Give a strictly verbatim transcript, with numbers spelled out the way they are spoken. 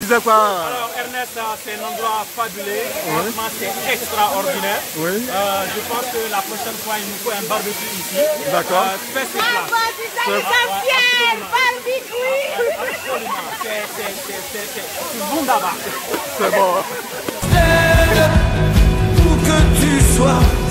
disais quoi? Alors Ernest, c'est un endroit fabuleux, franchement c'est extraordinaire. Oui. Euh, je pense que la prochaine fois il nous faut un barbecue ici. D'accord. Euh, fais ces plats. L'essentiel, barbecue. Absolument, c'est wunderbar. C'est bon. Où que tu sois.